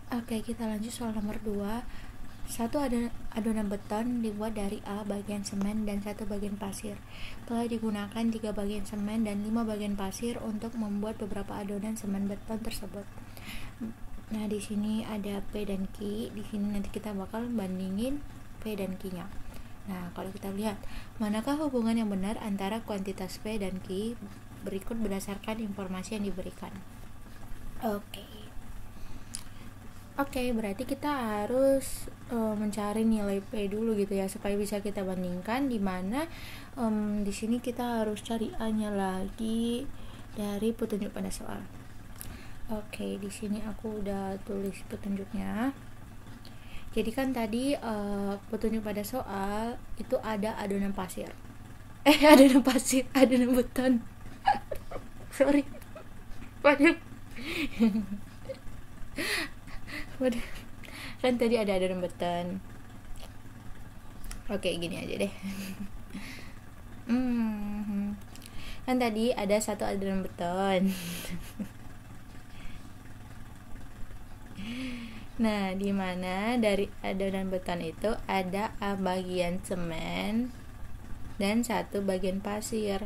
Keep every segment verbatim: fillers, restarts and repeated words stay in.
Oke, kita lanjut soal nomor dua. Satu adonan beton dibuat dari A bagian semen dan satu bagian pasir. Telah digunakan tiga bagian semen dan lima bagian pasir untuk membuat beberapa adonan semen beton tersebut. Nah, di sini ada P dan Q. Di sini nanti kita bakal bandingin P dan Q-nya. Nah, kalau kita lihat, manakah hubungan yang benar antara kuantitas P dan Q berikut berdasarkan informasi yang diberikan. Oke. Oke, berarti kita harus uh, mencari nilai P dulu gitu ya, supaya bisa kita bandingkan, di mana um, di sini kita harus cari A-nya lagi dari petunjuk pada soal. Oke, di sini aku udah tulis petunjuknya. Jadi kan tadi uh, petunjuk pada soal itu ada adonan pasir. Eh, adonan pasir, adonan beton. Sorry. Waduh. Waduh. Kan tadi ada adonan beton. Oke, gini aja deh. hmm. Kan tadi ada satu adonan beton. Nah, di mana dari adonan beton itu ada A bagian semen dan satu bagian pasir.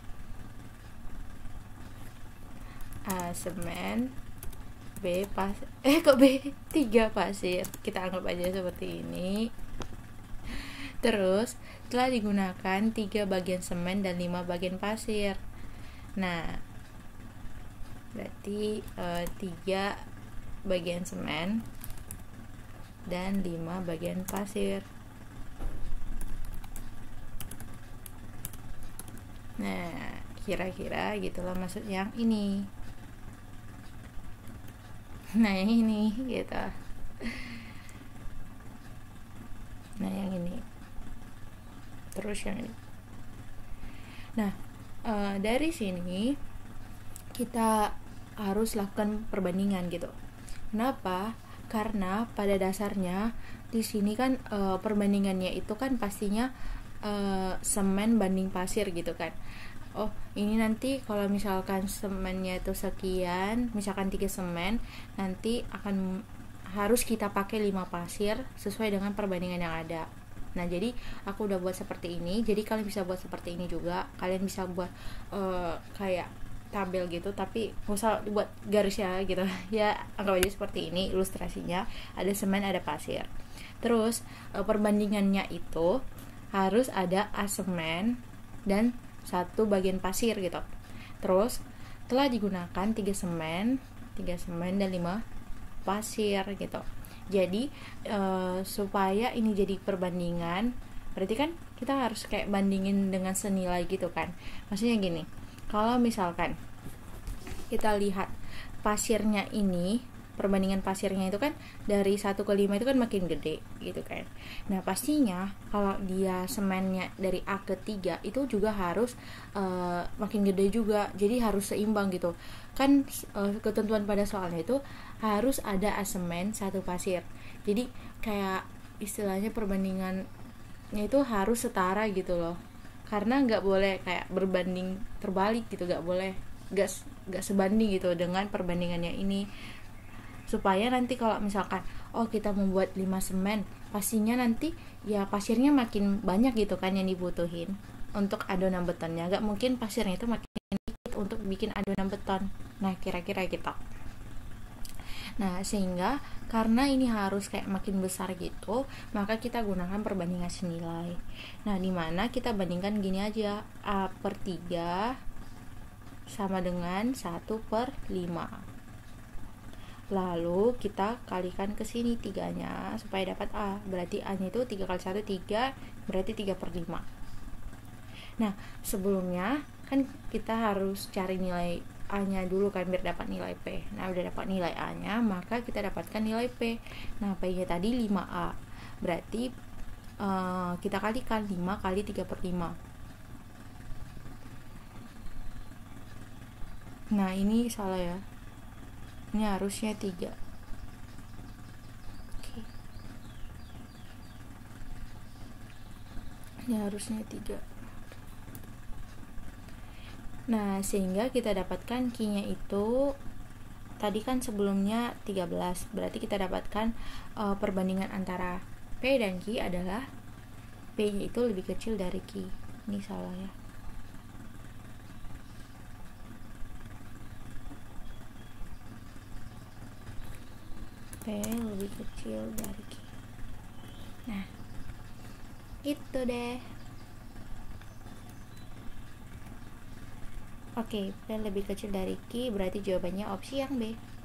A semen, B pas eh kok B tiga pasir. Kita anggap aja seperti ini. Terus telah digunakan tiga bagian semen dan lima bagian pasir. Nah, berarti eh, tiga bagian semen dan lima bagian pasir. Nah, kira-kira gitulah maksud yang ini. Nah, yang ini gitu. Nah, yang ini. Terus yang ini. Nah, uh, dari sini kita harus lakukan perbandingan gitu. Kenapa? Karena pada dasarnya di sini kan e, perbandingannya itu kan pastinya e, semen banding pasir gitu kan. Oh, ini nanti kalau misalkan semennya itu sekian, misalkan tiga semen, nanti akan harus kita pakai lima pasir sesuai dengan perbandingan yang ada. Nah, jadi aku udah buat seperti ini. Jadi kalian bisa buat seperti ini juga. Kalian bisa buat e, kayak tabel gitu, tapi nggak usah dibuat garis ya gitu ya, anggap aja seperti ini ilustrasinya. Ada semen, ada pasir. Terus perbandingannya itu harus ada A semen dan satu bagian pasir gitu. Terus telah digunakan tiga semen tiga semen dan lima pasir gitu. Jadi e, supaya ini jadi perbandingan, berarti kan kita harus kayak bandingin dengan senilai gitu kan. Maksudnya gini, kalau misalkan kita lihat pasirnya ini, perbandingan pasirnya itu kan dari satu ke lima itu kan makin gede gitu kan. Nah, pastinya kalau dia semennya dari A ke tiga itu juga harus uh, makin gede juga. Jadi harus seimbang gitu. Kan uh, ketentuan pada soalnya itu harus ada A semen, satu pasir. Jadi kayak istilahnya perbandingannya itu harus setara gitu loh. Karena nggak boleh kayak berbanding terbalik gitu, nggak boleh, nggak nggak sebanding gitu dengan perbandingannya ini. Supaya nanti kalau misalkan oh kita membuat lima semen, pastinya nanti ya pasirnya makin banyak gitu kan yang dibutuhin untuk adonan betonnya. Nggak mungkin pasirnya itu makin dikit untuk bikin adonan beton. Nah, kira-kira gitu. Nah, sehingga karena ini harus kayak makin besar gitu, maka kita gunakan perbandingan senilai. Nah, dimana kita bandingkan gini aja, A per tiga sama dengan satu per lima. Lalu kita kalikan ke sini tiganya supaya dapat A. Berarti A nya itu tiga kali satu, tiga, berarti tiga per lima. Nah, sebelumnya kan kita harus cari nilai A nya dulu kan biar dapat nilai P. Nah, udah dapat nilai A nya, maka kita dapatkan nilai P. Nah, P nya tadi lima A. Berarti uh, kita kalikan lima kali tiga per lima. Nah, ini salah ya. Ini harusnya tiga. Oke. Ini harusnya tiga. Nah, sehingga kita dapatkan Q-nya itu tadi kan sebelumnya tiga belas, berarti kita dapatkan uh, perbandingan antara P dan Q adalah P-nya itu lebih kecil dari Q. Ini salah ya. P lebih kecil dari Q. Nah, itu deh. Oke, P lebih kecil dari Q, berarti jawabannya opsi yang B.